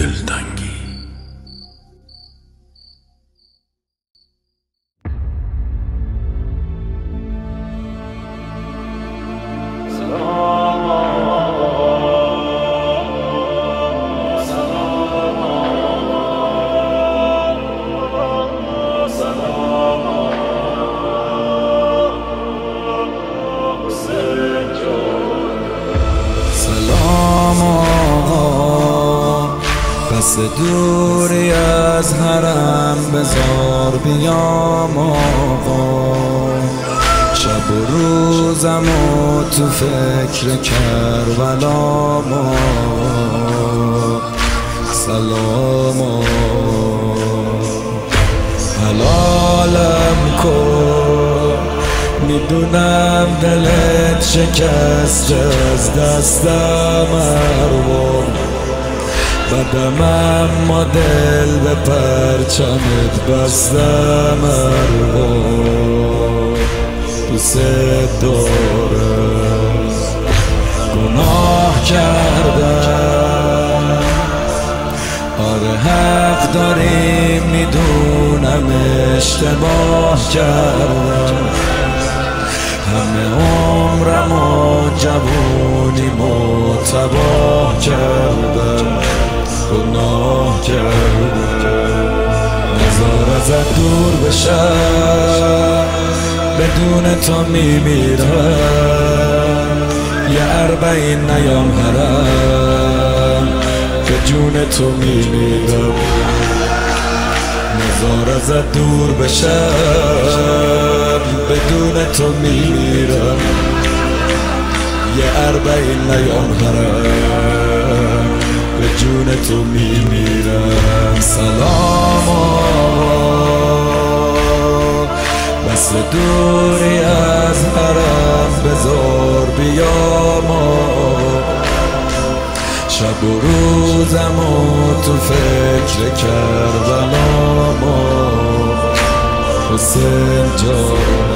دلتنگی. پس دوری از حرم بزار بیام آقا، شب و روزم و تو فکر کربلام آقا. سلام حلالم کن، میدونم دلت شکسته از دستم ارباب، بدم اما دل به پرچمت بستم ارباب. دوست دارم گناه کردم، آره حق داری میدونم اشتباه کردم، همه عمرم و جوونیمو تباه کردم، گناه کردم. نزار ازت دور بشم، بدون تو میمیرم، یه اربعین نیام حرم، به جون تو میمیرم. نزار ازت دور بشم، بدون تو میمیرم، یه اربعین نیام حرم، به جون تو میمیرم. سلام بس دوری از حرم بزار بیام، شب و روزم و تو فکر کربلام. حسین جان